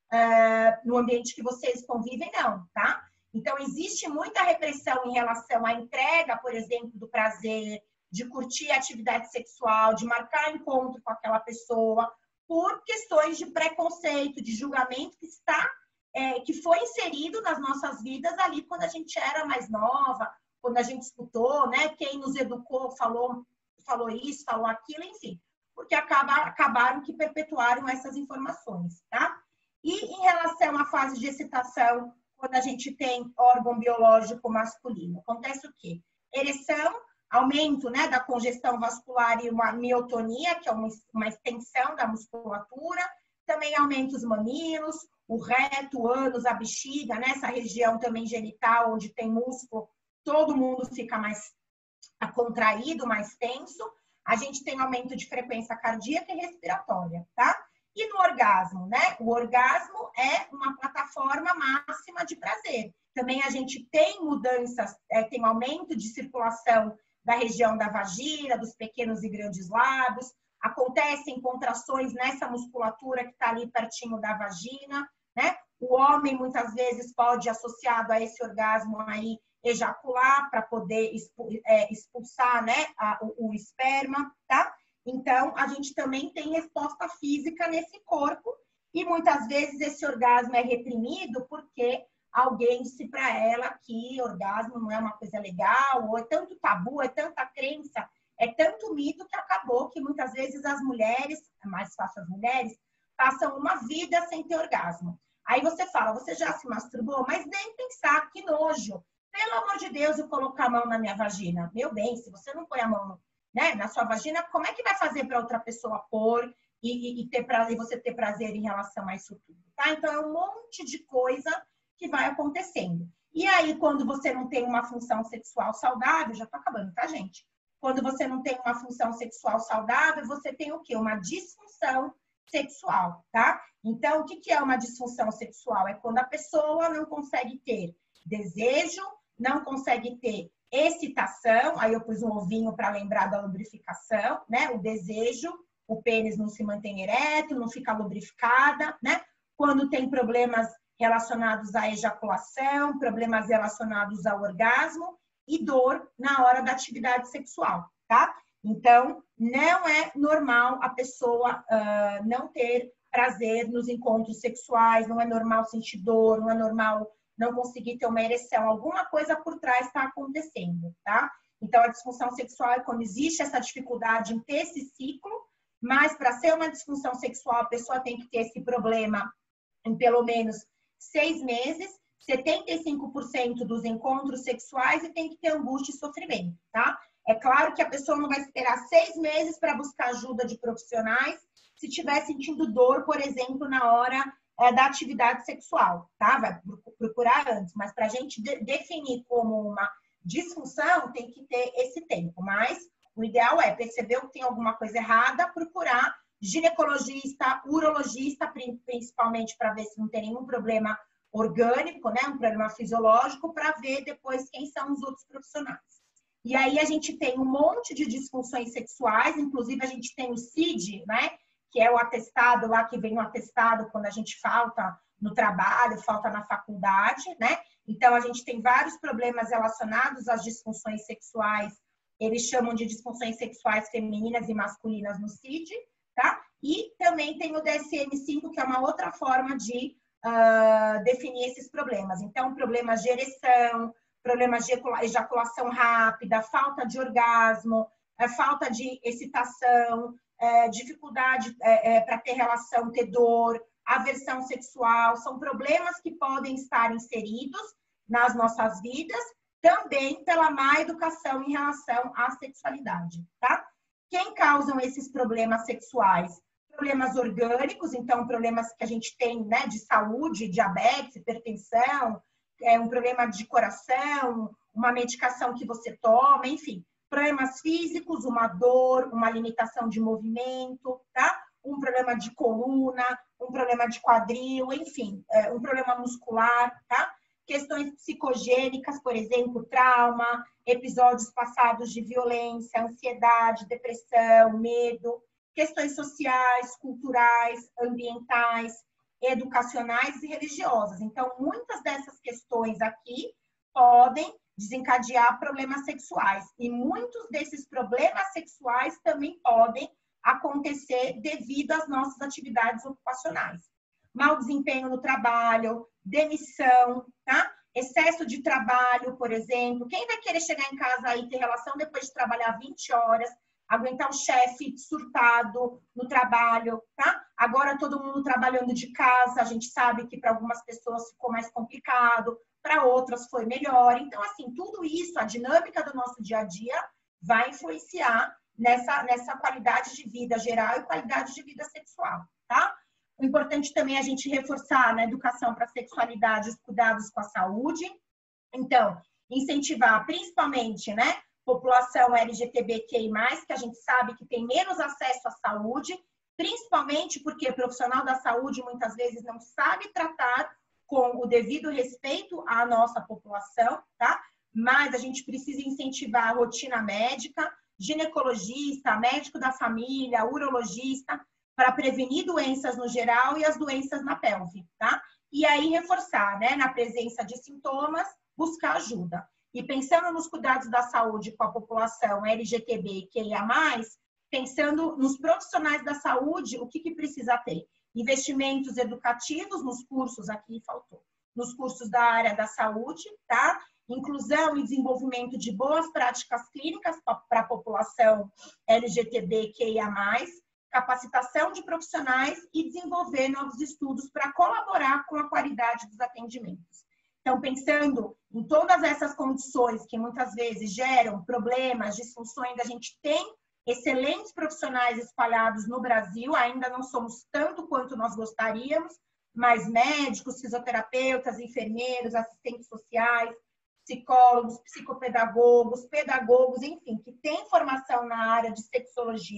uh, no ambiente que vocês convivem, não, tá? Então, existe muita repressão em relação à entrega, por exemplo, do prazer, de curtir a atividade sexual, de marcar encontro com aquela pessoa, por questões de preconceito, de julgamento que está, é, que foi inserido nas nossas vidas ali quando a gente era mais nova, quando a gente escutou, né? Quem nos educou falou, falou isso, falou aquilo, enfim. Porque acaba, acabaram que perpetuaram essas informações, tá? E em relação à fase de excitação, quando a gente tem órgão biológico masculino, acontece o quê? Ereção, aumento, né, da congestão vascular e uma miotonia, que é uma, uma extensão da musculatura, também aumenta os mamilos, o reto, o ânus, a bexiga, né, essa região também genital, onde tem músculo, todo mundo fica mais contraído, mais tenso. A gente tem aumento de frequência cardíaca e respiratória, tá? E no orgasmo, né? O orgasmo é uma plataforma máxima de prazer. Também a gente tem mudanças, é, tem aumento de circulação da região da vagina, dos pequenos e grandes lábios. Acontecem contrações nessa musculatura que está ali pertinho da vagina, né? O homem, muitas vezes, pode, associado a esse orgasmo aí, ejacular para poder expulsar, né, o, o esperma, tá? Então, a gente também tem resposta física nesse corpo e muitas vezes esse orgasmo é reprimido porque alguém disse para ela que orgasmo não é uma coisa legal, ou é tanto tabu, é tanta crença, é tanto mito que acabou que muitas vezes as mulheres, é mais fácil as mulheres, passam uma vida sem ter orgasmo. Aí você fala, você já se masturbou? Mas nem pensar, que nojo. Pelo amor de Deus, eu colocar a mão na minha vagina. Meu bem, se você não põe a mão, né, na sua vagina, como é que vai fazer para outra pessoa pôr e, e, ter prazer, e você ter prazer em relação a isso tudo, tá? Então, é um monte de coisa que vai acontecendo. E aí, quando você não tem uma função sexual saudável, já tô acabando, tá, gente? Quando você não tem uma função sexual saudável, você tem o quê? Uma disfunção sexual, tá? Então, o que é uma disfunção sexual? É quando a pessoa não consegue ter desejo, não consegue ter excitação, aí eu pus um ovinho para lembrar da lubrificação, né? O desejo, o pênis não se mantém ereto, não fica lubrificada, né? Quando tem problemas relacionados à ejaculação, problemas relacionados ao orgasmo e dor na hora da atividade sexual, tá? Então, não é normal a pessoa uh, não ter prazer nos encontros sexuais, não é normal sentir dor, não é normal não conseguir ter uma ereção, alguma coisa por trás está acontecendo, tá? Então, a disfunção sexual é quando existe essa dificuldade em ter esse ciclo, mas para ser uma disfunção sexual, a pessoa tem que ter esse problema em pelo menos seis meses, setenta e cinco por cento dos encontros sexuais e tem que ter angústia e sofrimento, tá? É claro que a pessoa não vai esperar seis meses para buscar ajuda de profissionais se estiver sentindo dor, por exemplo, na hora é, da atividade sexual, tá? Vai procurar antes, mas para a gente de definir como uma disfunção, tem que ter esse tempo. Mas o ideal é perceber que tem alguma coisa errada, procurar ginecologista, urologista, principalmente para ver se não tem nenhum problema orgânico, né? Um problema fisiológico, para ver depois quem são os outros profissionais. E aí a gente tem um monte de disfunções sexuais, inclusive a gente tem o C I D, né? Que é o atestado lá, que vem o atestado quando a gente falta no trabalho, falta na faculdade, né? Então, a gente tem vários problemas relacionados às disfunções sexuais, eles chamam de disfunções sexuais femininas e masculinas no C I D, tá? E também tem o D S M cinco, que é uma outra forma de uh, definir esses problemas. Então, problemas de ereção, problemas de ejaculação rápida, falta de orgasmo, falta de excitação, é, dificuldade é, é, para ter relação, ter dor, aversão sexual, são problemas que podem estar inseridos nas nossas vidas, também pela má educação em relação à sexualidade, tá? Quem causam esses problemas sexuais? Problemas orgânicos, então problemas que a gente tem, né, de saúde, diabetes, hipertensão, é, um problema de coração, uma medicação que você toma, enfim. Problemas físicos, uma dor, uma limitação de movimento, tá? Um problema de coluna, um problema de quadril, enfim, é, um problema muscular, tá? Questões psicogênicas, por exemplo, trauma, episódios passados de violência, ansiedade, depressão, medo, questões sociais, culturais, ambientais, educacionais e religiosas. Então, muitas dessas questões aqui podem desencadear problemas sexuais. E muitos desses problemas sexuais também podem acontecer devido às nossas atividades ocupacionais. Mau desempenho no trabalho, demissão, tá? Excesso de trabalho, por exemplo. Quem vai querer chegar em casa e ter relação depois de trabalhar vinte horas, aguentar o chefe surtado no trabalho, tá? Agora todo mundo trabalhando de casa, a gente sabe que para algumas pessoas ficou mais complicado, para outras foi melhor. Então, assim, tudo isso, a dinâmica do nosso dia a dia vai influenciar nessa, nessa qualidade de vida geral e qualidade de vida sexual, tá? O importante também é a gente reforçar na educação para a sexualidade os cuidados com a saúde. Então, incentivar principalmente, né, população L G B T Q I mais, que a gente sabe que tem menos acesso à saúde, principalmente porque o profissional da saúde muitas vezes não sabe tratar com o devido respeito à nossa população, tá? Mas a gente precisa incentivar a rotina médica, ginecologista, médico da família, urologista, para prevenir doenças no geral e as doenças na pelve, tá? E aí reforçar, né, na presença de sintomas, buscar ajuda. E pensando nos cuidados da saúde com a população L G B T Q I A mais, pensando nos profissionais da saúde, o que, que precisa ter? Investimentos educativos nos cursos, aqui faltou, nos cursos da área da saúde, tá? Inclusão e desenvolvimento de boas práticas clínicas para a população L G B T Q I A mais, capacitação de profissionais e desenvolver novos estudos para colaborar com a qualidade dos atendimentos. Então, pensando em todas essas condições que muitas vezes geram problemas, disfunções, a gente tem excelentes profissionais espalhados no Brasil, ainda não somos tanto quanto nós gostaríamos, mas médicos, fisioterapeutas, enfermeiros, assistentes sociais, psicólogos, psicopedagogos, pedagogos, enfim, que têm formação na área de sexologia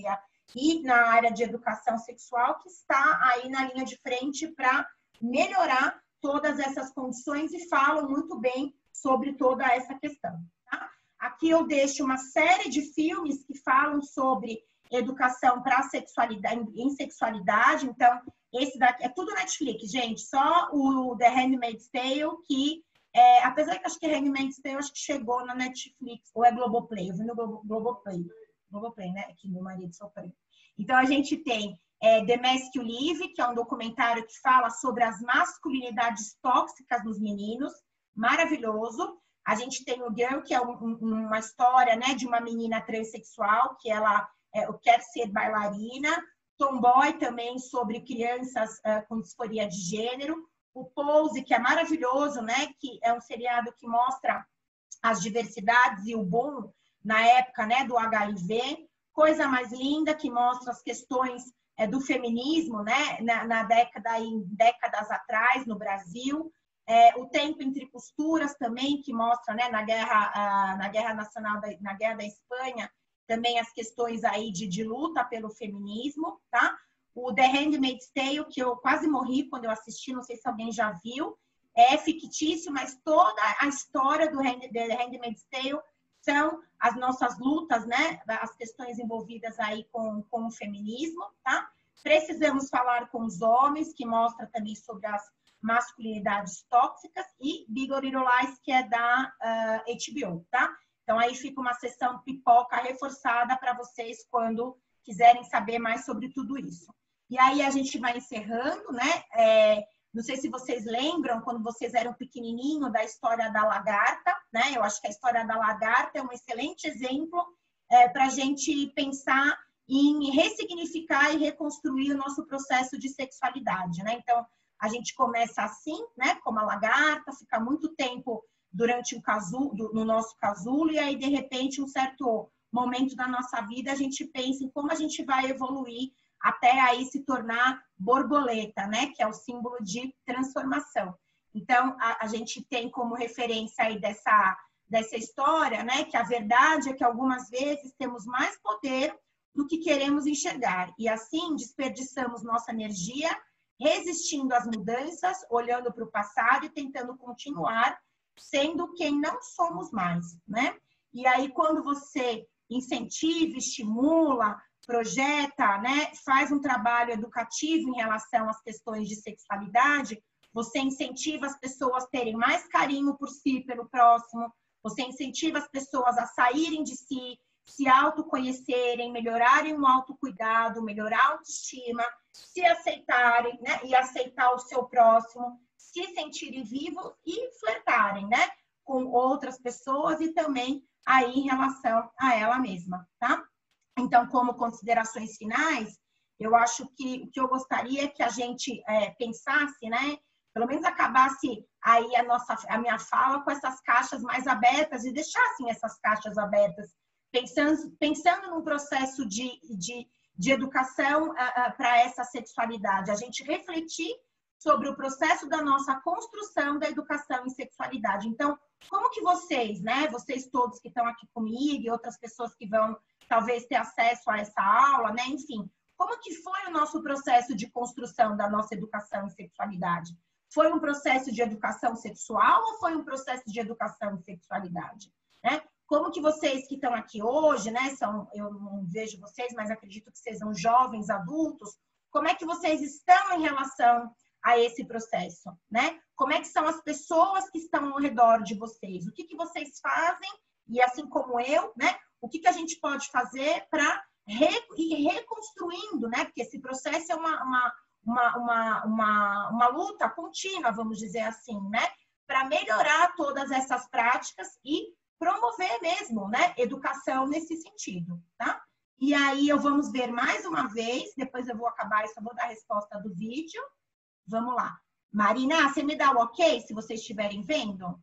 e na área de educação sexual, que está aí na linha de frente para melhorar todas essas condições e falam muito bem sobre toda essa questão. Tá? Aqui eu deixo uma série de filmes que falam sobre educação para sexualidade, em sexualidade. Então, esse daqui é tudo Netflix, gente. Só o The Handmaid's Tale, que, é, apesar que acho que Handmaid's Tale acho que chegou na Netflix, ou é Globoplay, eu vi no Globo, Globoplay. Globoplay, né? Que meu marido sofreu. Então, a gente tem é, The Mask You Live, que é um documentário que fala sobre as masculinidades tóxicas nos meninos. Maravilhoso. A gente tem o Girl, que é um, um, uma história, né, de uma menina transexual, que ela é, quer ser bailarina. Tomboy também, sobre crianças uh, com disforia de gênero. O Pose, que é maravilhoso, né, que é um seriado que mostra as diversidades e o boom na época, né, do H I V. Coisa Mais Linda, que mostra as questões é, do feminismo, né, na, na década, em décadas atrás, no Brasil. É, o Tempo Entre Costuras também, que mostra, né, na guerra, ah, na guerra nacional, da, na guerra da Espanha, também as questões aí de, de luta pelo feminismo, tá? O The Handmaid's Tale, que eu quase morri quando eu assisti, não sei se alguém já viu, é fictício, mas toda a história do Hand, The Handmaid's Tale são as nossas lutas, né? As questões envolvidas aí com, com o feminismo, tá? Precisamos Falar com os Homens, que mostra também sobre as masculinidades tóxicas, e Big Little Lies, que é da uh, H B O, tá? Então, aí fica uma sessão pipoca reforçada para vocês quando quiserem saber mais sobre tudo isso. E aí a gente vai encerrando, né? É, não sei se vocês lembram, quando vocês eram pequenininho, da história da lagarta, né? Eu acho que a história da lagarta é um excelente exemplo é, para a gente pensar em ressignificar e reconstruir o nosso processo de sexualidade, né? Então, a gente começa assim, né? Como a lagarta, fica muito tempo durante o casulo, no nosso casulo, e aí, de repente, um certo momento da nossa vida, a gente pensa em como a gente vai evoluir até aí se tornar borboleta, né? Que é o símbolo de transformação. Então, a, a gente tem como referência aí dessa, dessa história, né? Que a verdade é que algumas vezes temos mais poder do que queremos enxergar. E assim, desperdiçamos nossa energia resistindo às mudanças, olhando para o passado e tentando continuar sendo quem não somos mais, né? E aí, quando você incentiva, estimula, projeta, né, faz um trabalho educativo em relação às questões de sexualidade, você incentiva as pessoas a terem mais carinho por si, pelo próximo, você incentiva as pessoas a saírem de si, se autoconhecerem, melhorarem o autocuidado, melhorar a autoestima, se aceitarem, né, e aceitar o seu próximo, se sentirem vivos e flertarem, né, com outras pessoas e também aí em relação a ela mesma, tá? Então, como considerações finais, eu acho que o que eu gostaria é que a gente é, pensasse, né, pelo menos acabasse aí a nossa, a minha fala com essas caixas mais abertas e deixassem essas caixas abertas, pensando, pensando num processo de, de, de educação uh, uh, para essa sexualidade, a gente refletir sobre o processo da nossa construção da educação em sexualidade. Então, como que vocês, né, vocês todos que estão aqui comigo e outras pessoas que vão talvez ter acesso a essa aula, né, enfim, como que foi o nosso processo de construção da nossa educação em sexualidade? Foi um processo de educação sexual ou foi um processo de educação em sexualidade? Né? Como que vocês que estão aqui hoje, né, são, eu não vejo vocês, mas acredito que sejam jovens, adultos, como é que vocês estão em relação a esse processo, né? Como é que são as pessoas que estão ao redor de vocês? O que que vocês fazem? E assim como eu, né? O que que a gente pode fazer para re, ir reconstruindo, né? Porque esse processo é uma, uma, uma, uma, uma, uma luta contínua, vamos dizer assim, né? Para melhorar todas essas práticas e promover mesmo, né? Educação nesse sentido, tá? E aí eu vamos ver mais uma vez, depois eu vou acabar e só vou dar a resposta do vídeo. Vamos lá. Marina, você me dá o ok se vocês estiverem vendo?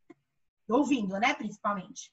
Ouvindo, né, principalmente.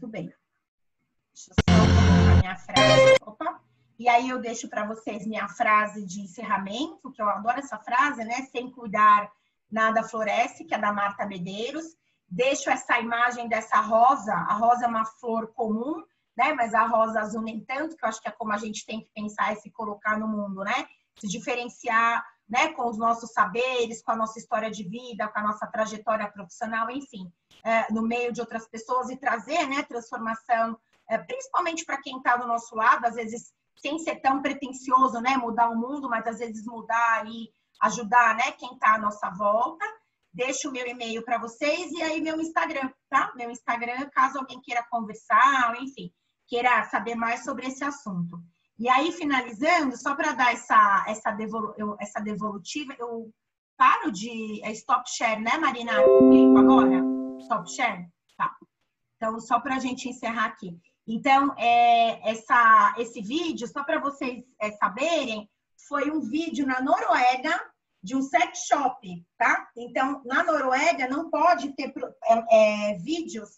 bem. Deixa eu só colocar minha frase. Opa! E aí eu deixo para vocês minha frase de encerramento, que eu adoro essa frase, né? Sem cuidar, nada floresce, que é da Marta Medeiros. Deixo essa imagem dessa rosa. A rosa é uma flor comum, né? Mas a rosa azul nem tanto, que eu acho que é como a gente tem que pensar e se colocar no mundo, né? Se diferenciar, né? Com os nossos saberes, com a nossa história de vida, com a nossa trajetória profissional, enfim, é, no meio de outras pessoas e trazer, né? Transformação, é, principalmente para quem está do nosso lado, às vezes sem ser tão pretensioso, né? Mudar o mundo, mas às vezes mudar e ajudar, né? Quem está à nossa volta. Deixo o meu e-mail para vocês e aí meu Instagram, tá? Meu Instagram, caso alguém queira conversar, enfim, queira saber mais sobre esse assunto. E aí, finalizando, só para dar essa, essa, devolu eu, essa devolutiva, eu paro de... É stop share, né, Marina? Eu clico agora? Stop share? Tá. Então, só para a gente encerrar aqui. Então, é, essa, esse vídeo, só para vocês é, saberem, foi um vídeo na Noruega de um sex shop, tá? Então, na Noruega não pode ter é, é, vídeos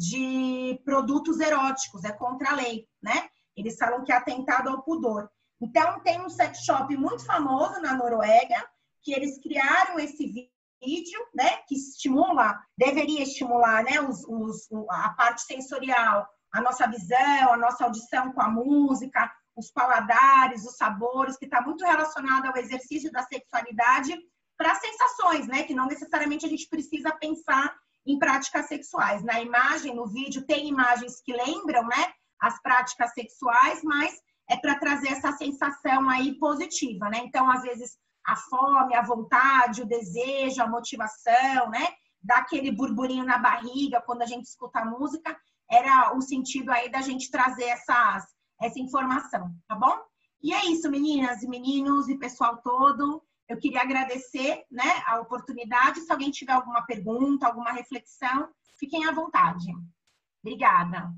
de produtos eróticos, é contra a lei, né? Eles falam que é atentado ao pudor. Então, tem um sex shop muito famoso na Noruega, que eles criaram esse vídeo, né? Que estimula, deveria estimular, né? Os, os, a parte sensorial, a nossa visão, a nossa audição com a música, os paladares, os sabores, que está muito relacionado ao exercício da sexualidade para sensações, né? Que não necessariamente a gente precisa pensar em práticas sexuais. Na imagem, no vídeo, tem imagens que lembram, né? As práticas sexuais, mas é para trazer essa sensação aí positiva, né? Então, às vezes, a fome, a vontade, o desejo, a motivação, né? Dá aquele burburinho na barriga quando a gente escuta a música, era o sentido aí da gente trazer essas, essa informação, tá bom? E é isso, meninas e meninos e pessoal todo. Eu queria agradecer, né, a oportunidade. Se alguém tiver alguma pergunta, alguma reflexão, fiquem à vontade. Obrigada.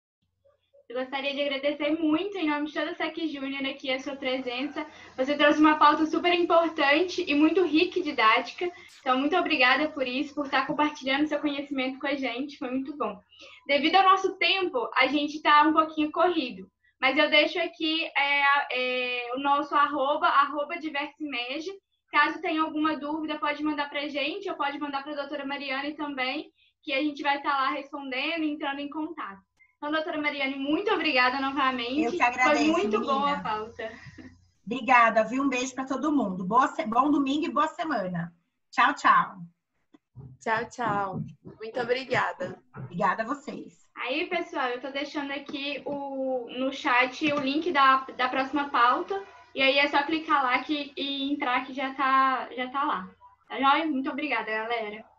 Eu gostaria de agradecer muito, em nome de toda a S E C Júnior, aqui a sua presença. Você trouxe uma pauta super importante e muito rica e didática. Então, muito obrigada por isso, por estar compartilhando seu conhecimento com a gente. Foi muito bom. Devido ao nosso tempo, a gente está um pouquinho corrido. Mas eu deixo aqui é, é, o nosso arroba, arroba Diversimege. Caso tenha alguma dúvida, pode mandar para a gente ou pode mandar para a doutora Mariane também, que a gente vai estar lá respondendo e entrando em contato. Então, doutora Mariane, muito obrigada novamente. Eu que agradeço, Foi muito menina. boa a pauta. Obrigada, viu? Um beijo para todo mundo. Boa, bom domingo e boa semana. Tchau, tchau. Tchau, tchau. Muito obrigada. Obrigada a vocês. Aí, pessoal, eu tô deixando aqui o, no chat o link da, da próxima pauta. E aí é só clicar lá que, e entrar que já tá, já tá lá. Tá joia? Muito obrigada, galera.